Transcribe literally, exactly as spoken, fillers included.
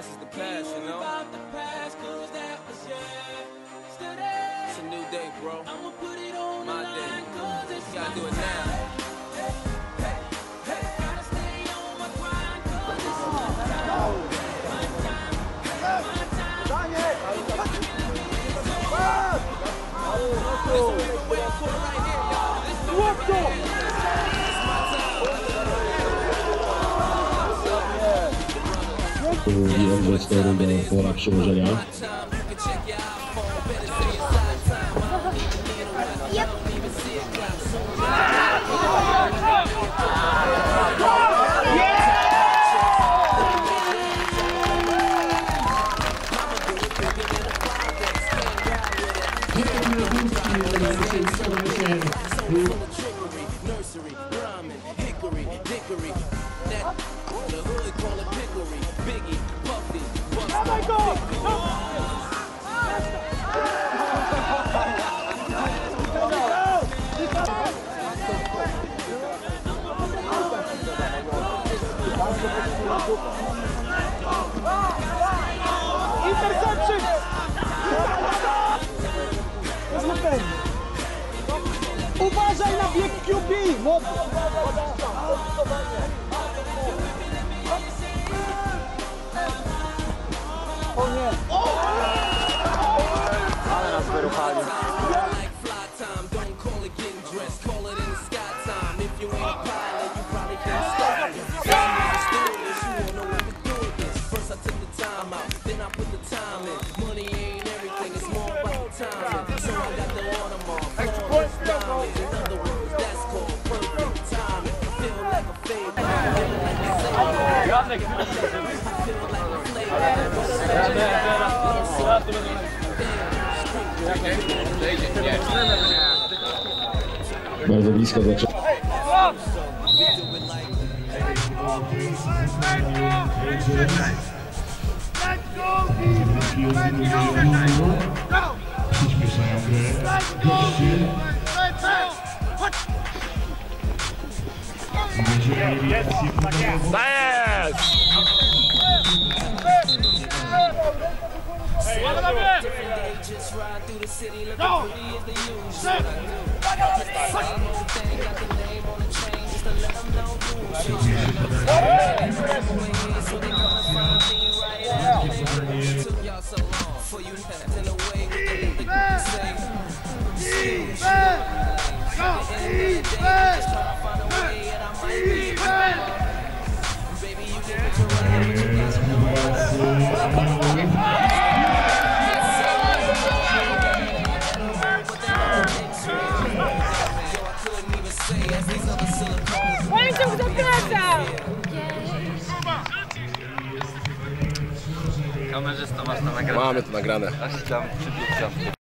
past is the past, you know? It's a new day, bro. My day. You gotta do it now. I Angels Torun do pola przełożenia. Interception! Uważaj na bieg Q B! O nie! Ale nas wyruchali. Bardzo blisko zaczęło. Przyspieszają grę goście. Kamerzysta, masz to nagrane? Mamy to nagrane. Aż tam przybiegł.